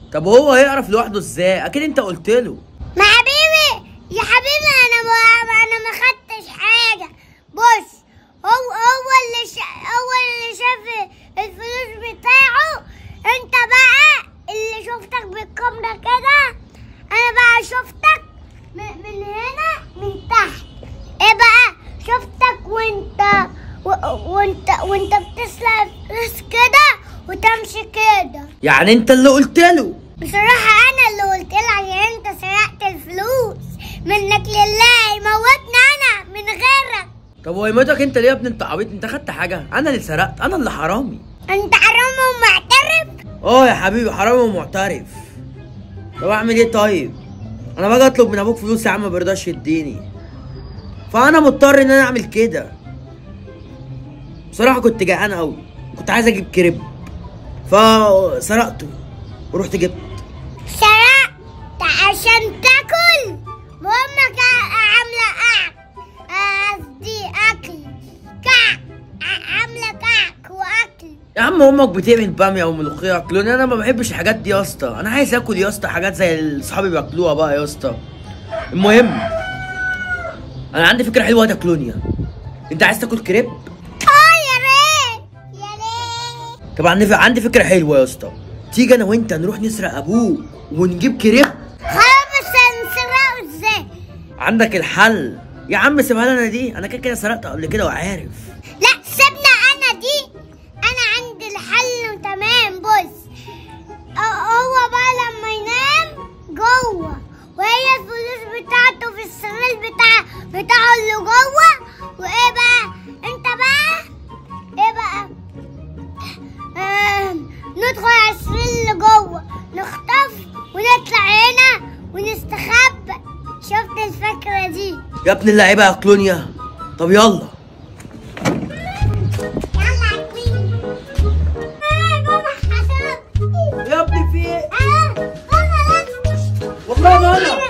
طب هو هيعرف لوحده ازاي؟ اكيد انت قلت له. ما حبيبي يا حبيبي انا ما خدتش حاجه. بص هو اللي شاف الفلوس بتاعه. انت بقى اللي شفتك بالكاميرا كده، انا بقى شفتك من هنا من تحت. ايه بقى شفتك وانت بتسرق فلوس كده وتمشي كده. يعني انت اللي قلت له؟ بصراحة أنا اللي قلت لك. يعني أنت سرقت الفلوس منك لله، يموتني أنا من غيرك. طب هو يموتك انت ليه يا ابني؟ انت عبيط، انت خدت حاجة؟ أنا اللي سرقت، أنا اللي حرامي. أنت حرامي ومعترف؟ يا حبيبي حرامي ومعترف. طب أعمل إيه طيب؟ أنا باجي أطلب من أبوك فلوس يا عم ما بيرضاش يديني، فأنا مضطر إن أنا أعمل كده. بصراحة كنت جعان أوي، كنت عايز أجيب كريب فسرقته ورحت جبت. سرقت عشان تاكل؟ وامك عامله قصدي اكل كعك، عامله كعك واكل. يا عم امك بتعمل باميه وملوخيه اكلوني، انا ما بحبش الحاجات دي يا اسطى. انا عايز اكل يا اسطى حاجات زي اللي صحابي بياكلوها بقى يا اسطى. المهم انا عندي فكره حلوه تاكلونيا. انت عايز تاكل كريب؟ يا ريت يا ريت. طب عندي فكره حلوه يا اسطى. تيجي انا وانت نروح نسرق ابوك ونجيب كريب. خلاص بس هنسرقه ازاي؟ عندك الحل يا عم. سيبها لي انا دي، انا كده سرقت قبل كده وعارف. لا سيبنا انا دي، انا عندي الحل وتمام. بص هو بقى لما ينام جوه وهي الفلوس بتاعته في السرير بتاعه اللي جوه. وايه بقى انت بقى ايه بقى ندخل على السرير اللي جوه، نخطف ونطلع هنا ونستخبى. شفت الفكرة دي يا ابن اللعيبه يا كلونيا؟ طب يلا يا ابني في ايه؟ والله ما انا